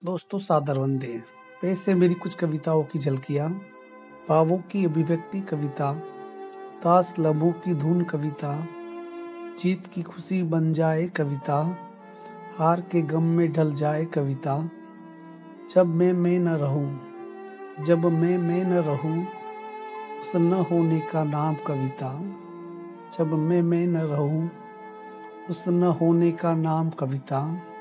दोस्तों सादर वंदे। पेश से मेरी कुछ कविताओं की झलकियाँ। भावों की अभिव्यक्ति कविता, उदास लम्हों की धुन कविता, जीत की खुशी बन जाए कविता, हार के गम में ढल जाए कविता। जब मैं न रहूं, जब मैं न रहूं, उस न होने का नाम कविता। जब मैं न रहूं, उस न होने का नाम कविता।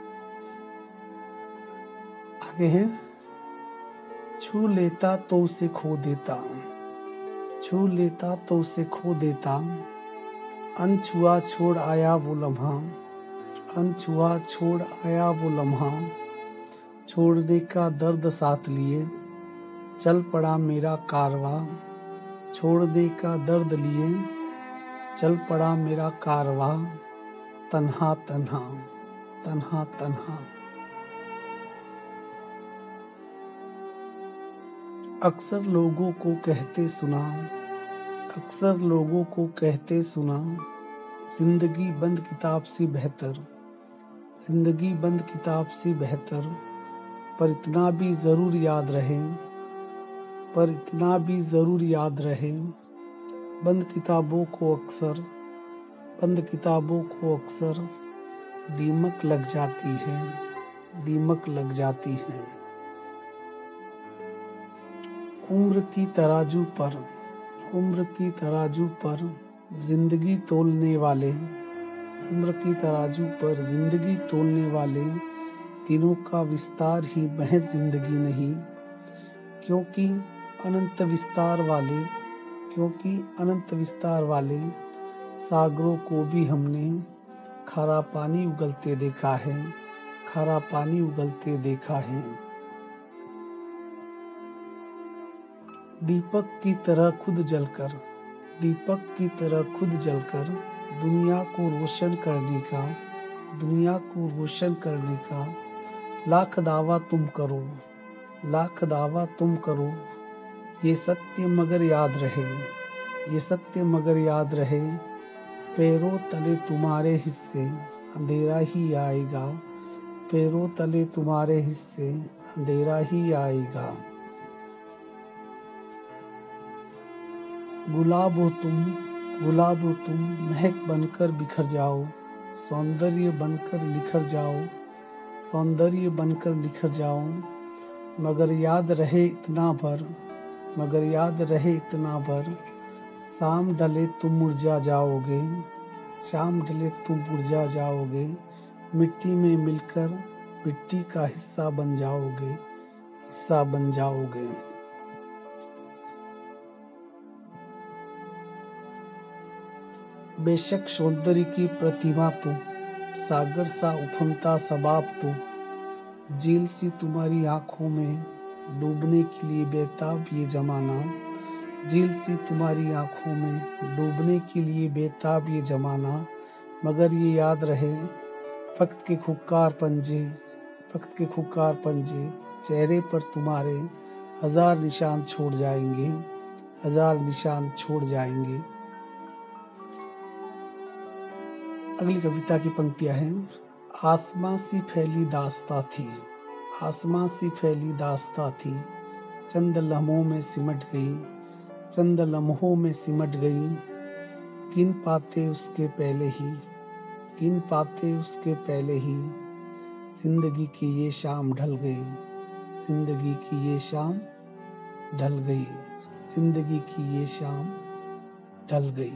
आगे है, छू लेता तो उसे खो देता, छू लेता तो उसे खो देता। अनछुआ छोड़ आया वो लम्हा, अनछुआ छोड़ आया वो लम्हा। छोड़ने का दर्द साथ लिए चल पड़ा मेरा कारवां, छोड़ने का दर्द लिए चल पड़ा मेरा कारवां। तन्हा तन्हा, तन्हा तन्हा। अक्सर लोगों को कहते सुना, अक्सर लोगों को कहते सुना, जिंदगी बंद किताब सी बेहतर, जिंदगी बंद किताब सी बेहतर। पर इतना भी ज़रूर याद रहे, पर इतना भी ज़रूर याद रहे, बंद किताबों को अक्सर, बंद किताबों को अक्सर दीमक लग जाती है, दीमक लग जाती है। उम्र की तराजू पर, उम्र की तराजू पर जिंदगी तोलने वाले, उम्र की तराजू पर जिंदगी तोलने वाले दिनों का विस्तार ही महज जिंदगी नहीं, क्योंकि अनंत विस्तार वाले, क्योंकि अनंत विस्तार वाले सागरों को भी हमने खारा पानी उगलते देखा है, खारा पानी उगलते देखा है। दीपक की तरह खुद जलकर, दीपक की तरह खुद जलकर दुनिया को रोशन करने का, दुनिया को रोशन करने का लाख दावा तुम करो, लाख दावा तुम करो। ये सत्य मगर याद रहे, ये सत्य मगर याद रहे, पैरों तले तुम्हारे हिस्से अंधेरा ही आएगा, पैरों तले तुम्हारे हिस्से अंधेरा ही आएगा। गुलाब हो तुम, गुलाब हो तुम, महक बनकर बिखर जाओ, सौंदर्य बनकर निखर जाओ, सौंदर्य बनकर निखर जाओ। मगर याद रहे इतना भर, मगर याद रहे इतना भर, शाम ढले तुम मुरझा जाओगे, शाम ढले तुम मुरझा जाओगे। मिट्टी में मिलकर मिट्टी का हिस्सा बन जाओगे, हिस्सा बन जाओगे। बेशक सौंदर्य की प्रतिमा तुम, सागर सा उफनता सबाब तुम, झील सी तुम्हारी आंखों में डूबने के लिए बेताब ये जमाना, झील सी तुम्हारी आंखों में डूबने के लिए बेताब ये जमाना। मगर ये याद रहे वक्त के खुक्कार पंजे, वक्त के खुक्कार पंजे चेहरे पर तुम्हारे हजार निशान छोड़ जाएंगे, हजार निशान छोड़ जाएंगे। अगली कविता की पंक्तियां हैं। आसमां सी फैली दास्तां थी, आसमां सी फैली दास्तां थी, चंद लम्हों में सिमट गई, चंद लम्हों में सिमट गई। गिन पाते उसके पहले ही, गिन पाते उसके पहले ही, जिंदगी की ये शाम ढल गई, जिंदगी की ये शाम ढल गई, जिंदगी की ये शाम ढल गई।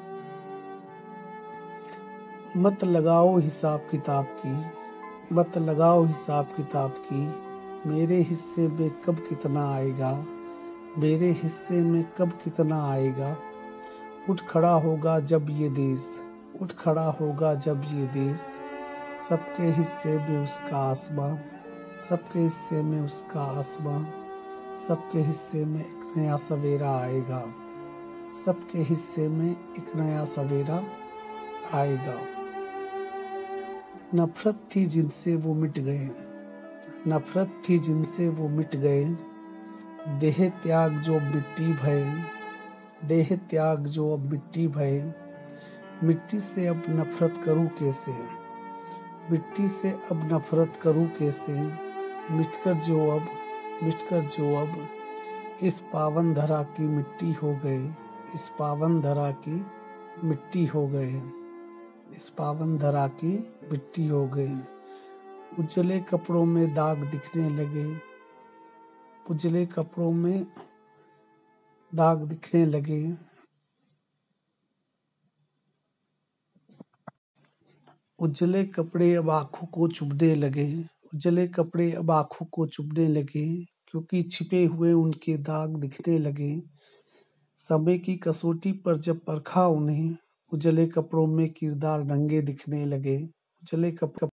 मत लगाओ हिसाब किताब की, मत लगाओ हिसाब किताब की, मेरे हिस्से में कब कितना आएगा, मेरे हिस्से में कब कितना आएगा। उठ खड़ा होगा जब ये देश, उठ खड़ा होगा जब ये देश, सबके हिस्से में उसका आसमां, सबके हिस्से में उसका आसमां, सबके हिस्से में एक नया सवेरा आएगा, सबके हिस्से में एक नया सवेरा आएगा। नफरत थी जिनसे वो मिट गए, नफरत थी जिनसे वो मिट गए, देह त्याग जो मिट्टी भय, देह त्याग जो अब मिट्टी भय। मिट्टी से अब नफरत करूं कैसे, मिट्टी से अब नफरत करूं कैसे, मिटकर जो अब इस पावन धरा की मिट्टी हो गए, इस पावन धरा की मिट्टी हो गए, इस पावन धरा की मिट्टी हो गए। उजले कपड़ों में दाग दिखने लगे, उजले कपड़ों में दाग दिखने लगे। उजले कपड़े अब आँखों को चुभने लगे, उजले कपड़े अब आँखों को चुभने लगे, क्योंकि छिपे हुए उनके दाग दिखने लगे। समय की कसौटी पर जब परखा उन्हें, उजले कपड़ों में किरदार नंगे दिखने लगे। उजले कपड़ों